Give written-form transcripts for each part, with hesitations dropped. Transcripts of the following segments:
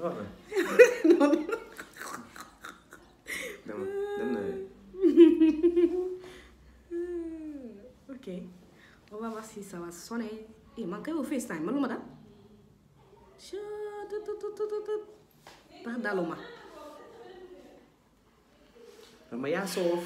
Ok. On va voir si ça va sonner. Il manque au FaceTime. Malou madame. Par Daloma. Mais il y a sauf.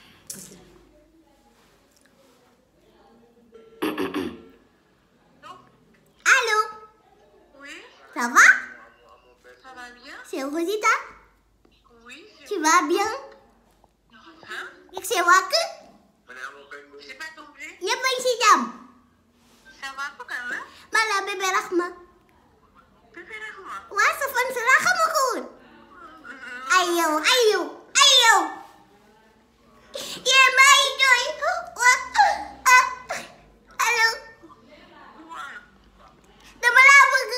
Allô? Oui, Ça va? ça va bien? C'est Rosita? Oui, Tu vas bien? hein? C'est Waku? J'ai pas compris. Y'a pas ici dame? Ça va pas quand même? Mala bébé Rahma. Bébé Rahma. Waa sa fan sa laa xama ko woon. Ayo. Yee maa ngi jooy. Allo. Dama laa bëgg.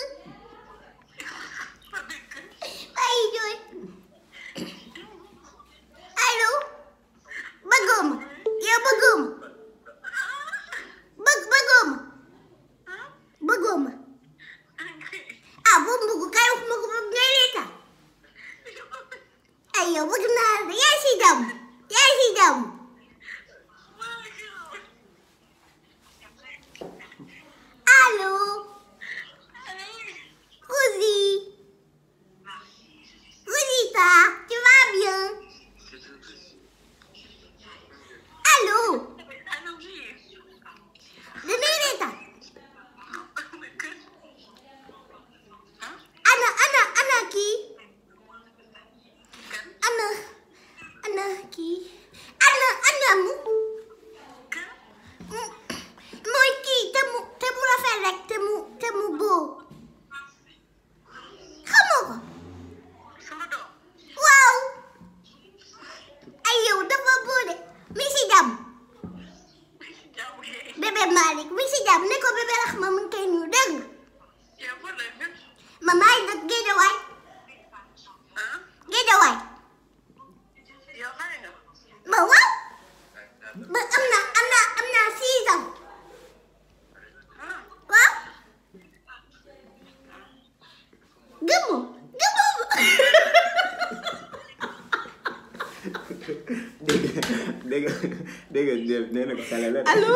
Maa ngi jooy. Allo. Bëggoo ma. Yow bëggoo ma. Bëggoo ma. Ah boo bëgg kay wax ma ko ba ngay reetaan. Ay yow bëgg naa la yaa si jàmm. Allô. Rosita, tu vas bien? Allô. Allô, oui. Damay reetaan. Ana kii. Ana kii. Ana mu. Mooy kii te mu rafet rek te mu boo. Xamoo ko. Sama doom. Waaw. Ay yow dafa boo de. Mi si jàmm. Bébé Malick mi si jàmm ne ko bébé Rahma mu ngi koy nuyu dégg nga. Yow fan la dëkk? Ma maa ngi dëkk Géejawaay. Ah? Géejawaay. Yow xale nga? Ba waaw. Ba am na 6 ans. Ah. Waaw. Gëmmu. dégg nga nee na ko xale la. Allô.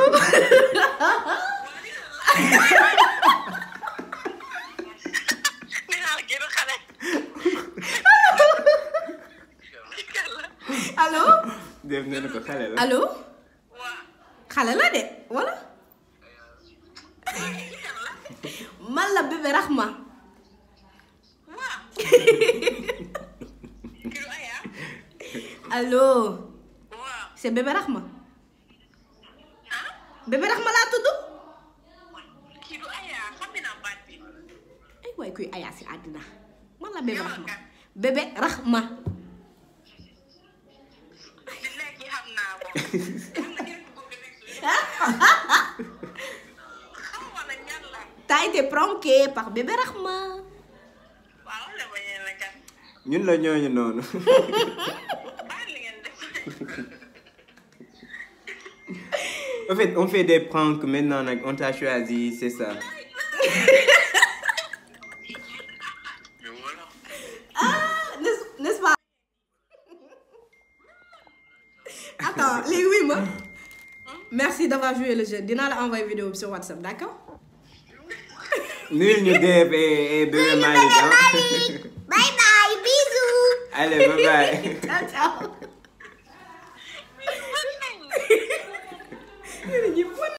Nee naa la génn xale. Allô. Def nee na ko xale la. Allô. Waa. Xale la de wala. Man la bébé Rahma. Waa. Kii Aya. Allô. Waa. C'est bébé Rahma. Ah? Bébé Rahma laa tudd. Kii du Aya xam naa baat bi. Ay waay kuy Aya si àddina. Man la bébé Yow Rahma. kan? Bébé Rahma. Léegi xam naa ko. Xamoo na ñan la. T'as été pranké par bébé Rahma. Waaw la ba ñeen la kan. ñun la ñooñu noonu. Bàyyi li ngeen def. En fait, on fait des pranks maintenant, on t'a choisi, c'est ça. N'est-ce pas? Attends, léegi oui ma. Merci d'avoir joué le jeu. Dinaa la envoyer vidéo sur WhatsApp, d'accord? Nul ñu Dave et bébé Malick. Bye bye, bisous. Allez, bye bye. Ciao, ciao.